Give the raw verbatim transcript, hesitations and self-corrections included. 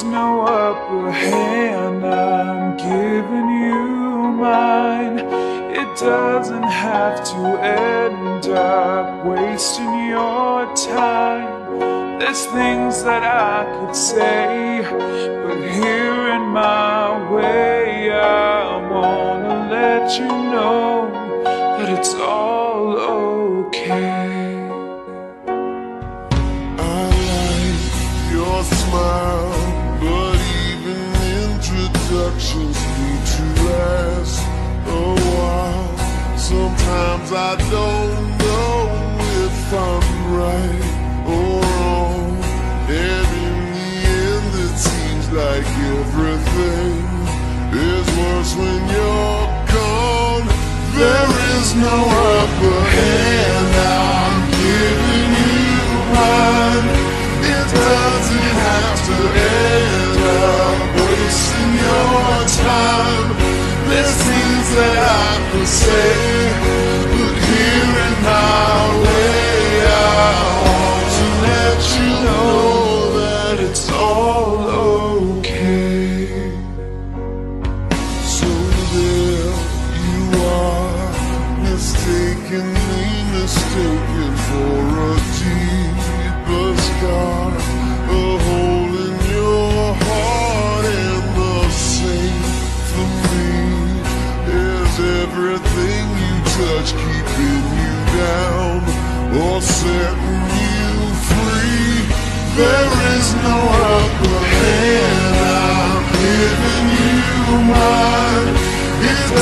is no upper hand, I'm giving you mine. It doesn't have to end up wasting your time. There's things that I could say, but here in my way, I wanna let you know that it's all okay. I like your smile, but even introductions need to last a while. Sometimes I don't know if I'm right or wrong, and in the end it seems like everything is worse when you're gone. There is no upper hand, I'm giving you mine. It doesn't have to end up wasting your time. There's things that I could say, but here in my way, I want to let you know that it's all okay. So there you are, mistakenly mistaken for a deeper scar, a hole in your heart, and the same for me. Is everything you touch keeping you down or setting you free? There is no upper hand, I'm giving you mine. It